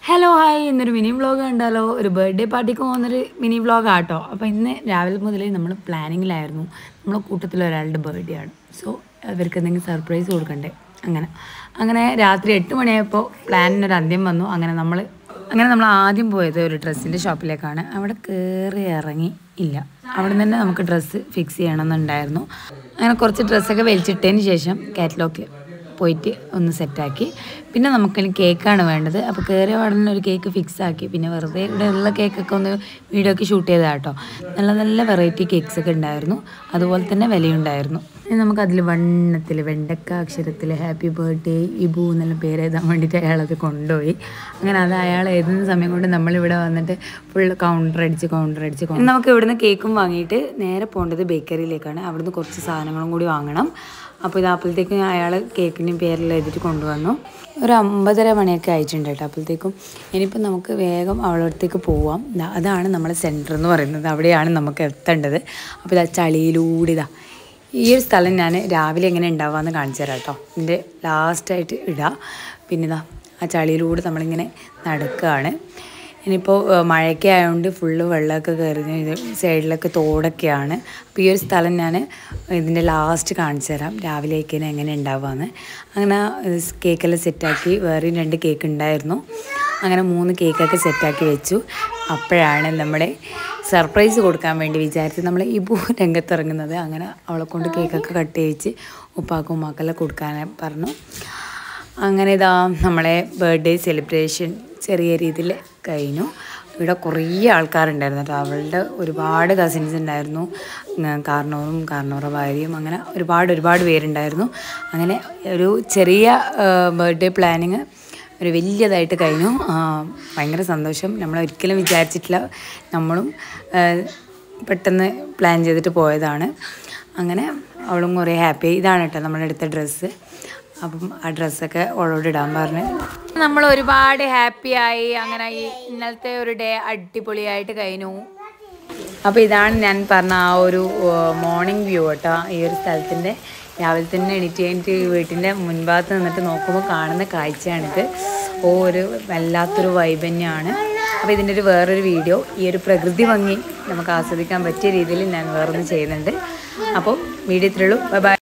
Hello hi ഇന്നൊരു mini vlog കണ്ടാലോ. ഒരു ബർത്ത്ഡേ പാർട്ടിക്ക് പോകുന്നൊരു മിനി വ്ളോഗ് ആട്ടോ. അപ്പോൾ ഇന്ന് രാവിലെ മുതലേ നമ്മൾ പ്ലാനിങ്ങിലായിരുന്നു. നമ്മളെ കൂട്ടത്തിൽ ഒരാളുടെ ബർത്ത്ഡേ ആണ്. സോ അവർക്ക് എന്തെങ്കിലും സർപ്രൈസ് കൊടുക്കണ്ടേ. അങ്ങനെ രാത്രി 8 മണിയായപ്പോൾ പ്ലാനിനൊരു അന്ത്യം വന്നു. അങ്ങനെ നമ്മൾ ആദ്യം പോയത് ഒരു ഡ്രസ്സിൻ്റെ ഷോപ്പിലേക്കാണ്. അവിടെ കയറി ഇറങ്ങി ഇല്ല, അവിടെ നിന്ന് തന്നെ നമുക്ക് ഡ്രസ്സ് ഫിക്സ് ചെയ്യണമെന്നുണ്ടായിരുന്നു. അങ്ങനെ കുറച്ച് ഡ്രസ്സൊക്കെ വലിച്ചിട്ടതിന് ശേഷം കാറ്റലോഗിൽ പോയിട്ട് ഒന്ന് സെറ്റാക്കി. പിന്നെ നമുക്കതിന് കേക്കാണ് വേണ്ടത്. അപ്പോൾ കയറിയ പാടുന്ന ഒരു കേക്ക് ഫിക്സ് ആക്കി. പിന്നെ വെറുതെ ഇവിടെ ഉള്ള കേക്കൊക്കെ ഒന്ന് വീഡിയോ ഒക്കെ ഷൂട്ട് ചെയ്തതാണ് കേട്ടോ. നല്ല നല്ല വെറൈറ്റി കേക്ക്സൊക്കെ ഉണ്ടായിരുന്നു, അതുപോലെ തന്നെ വിലയുണ്ടായിരുന്നു. നമുക്കതിൽ വണ്ണത്തിൽ വെണ്ടക്ക അക്ഷരത്തിൽ ഹാപ്പി ബർത്ത്ഡേ ഇബു എന്നുള്ള പേര് എഴുതാൻ വേണ്ടിയിട്ട് അയാളത് കൊണ്ടുപോയി. അങ്ങനെ അത് അയാൾ എഴുതുന്ന സമയം കൊണ്ട് നമ്മളിവിടെ വന്നിട്ട് ഫുള്ള് കൗണ്ടർ അടിച്ച് നമുക്ക് ഇവിടുന്ന് കേക്കും വാങ്ങിയിട്ട് നേരെ പോകേണ്ടത് ബേക്കറിയിലേക്കാണ്. അവിടുന്ന് കുറച്ച് സാധനങ്ങളും കൂടി വാങ്ങണം. അപ്പോൾ ഇത് അപ്പോഴത്തേക്കും അയാൾ കേക്കിൻ്റെ പേരിൽ എഴുതിയിട്ട് കൊണ്ടുവന്നു. ഒരു 9:30 മണിയൊക്കെ ആയിട്ടുണ്ട് കേട്ടോ. അപ്പോഴത്തേക്കും ഇനിയിപ്പോൾ നമുക്ക് വേഗം അവളുടെ അടുത്തേക്ക് പോവാം. അതാണ് നമ്മളെ സെൻറ്റർ എന്ന് പറയുന്നത്, അവിടെയാണ് നമുക്ക് എത്തേണ്ടത്. അപ്പോൾ ഇതാ ചളിയിലൂടെ ഈ ഒരു സ്ഥലം ഞാൻ രാവിലെ എങ്ങനെ ഉണ്ടാവുകയെന്ന് കാണിച്ചു തരാം കേട്ടോ. ഇതിൻ്റെ ലാസ്റ്റായിട്ട് ഇടാം. പിന്നെ ആ ചളിയിലൂടെ നമ്മളിങ്ങനെ നടക്കുകയാണ്. ഇനിയിപ്പോൾ മഴയൊക്കെ ആയതുകൊണ്ട് ഫുള്ള് വെള്ളമൊക്കെ കയറി, ഇത് സൈഡിലൊക്കെ തോടൊക്കെയാണ്. അപ്പോൾ ഈ ഒരു സ്ഥലം ഞാൻ ഇതിൻ്റെ ലാസ്റ്റ് കാണിച്ചു തരാം, രാവിലേക്ക് എങ്ങനെ ഉണ്ടാവുകയെന്ന്. അങ്ങനെ കേക്കെല്ലാം സെറ്റാക്കി. വേറെയും 2 കേക്ക് ഉണ്ടായിരുന്നു. അങ്ങനെ 3 കേക്കൊക്കെ സെറ്റാക്കി വെച്ചു. അപ്പോഴാണ് നമ്മുടെ സർപ്രൈസ് കൊടുക്കാൻ വേണ്ടി വിചാരിച്ച് നമ്മൾ ഇബു രംഗത്തിറങ്ങുന്നത്. അങ്ങനെ അവളെ കൊണ്ട് കേക്കൊക്കെ കട്ട് ചെയ്യിച്ച് ഉപ്പാക്കും ഉമ്മാക്കെല്ലാം കൊടുക്കാൻ പറഞ്ഞു. അങ്ങനെ നമ്മളെ ബർത്ത്ഡേ സെലിബ്രേഷൻ ചെറിയ രീതിയിൽ കഴിഞ്ഞു. ഇവിടെ കുറേ ആൾക്കാരുണ്ടായിരുന്നു കേട്ടോ. അവളുടെ ഒരുപാട് കസിൻസ് ഉണ്ടായിരുന്നു, കാർന്നോറ ഭാര്യയും, അങ്ങനെ ഒരുപാട് പേരുണ്ടായിരുന്നു. അങ്ങനെ ഒരു ചെറിയ ബർത്ത്ഡേ പ്ലാനിങ് ഒരു വലിയതായിട്ട് കഴിഞ്ഞു. ഭയങ്കര സന്തോഷം. നമ്മളൊരിക്കലും വിചാരിച്ചിട്ടില്ല. നമ്മളും പെട്ടെന്ന് പ്ലാൻ ചെയ്തിട്ട് പോയതാണ്. അങ്ങനെ അവളും കുറേ ഹാപ്പി. ഇതാണ് കേട്ടോ നമ്മുടെ അടുത്ത ഡ്രസ്സ്. അപ്പം ആ ഡ്രസ്സൊക്കെ അവളോട് ഇടാൻ പറഞ്ഞു. നമ്മൾ ഒരുപാട് ഹാപ്പിയായി. അങ്ങനെ ഇന്നലത്തെ ഒരു ഡേ അടിപൊളിയായിട്ട് കഴിഞ്ഞു. അപ്പോൾ ഇതാണ് ഞാൻ പറഞ്ഞ ആ ഒരു മോർണിംഗ് വ്യൂ കേട്ടോ. ഈ ഒരു സ്ഥലത്തിൻ്റെ രാവിലെ തന്നെ എണീറ്റ് വീട്ടിൻ്റെ മുൻഭാഗത്ത് നിന്നിട്ട് നോക്കുമ്പോൾ കാണുന്ന കാഴ്ചയാണിത്. ഒരു വല്ലാത്തൊരു വൈബ് തന്നെയാണ്. അപ്പോൾ ഇതിൻ്റെ വേറൊരു വീഡിയോ, ഈ ഒരു പ്രകൃതി ഭംഗി നമുക്ക് ആസ്വദിക്കാൻ പറ്റിയ രീതിയിൽ ഞാൻ വേറൊന്ന് ചെയ്യുന്നുണ്ട്. അപ്പോൾ വീഡിയോ ഇത്രയുള്ളൂ. Bye by.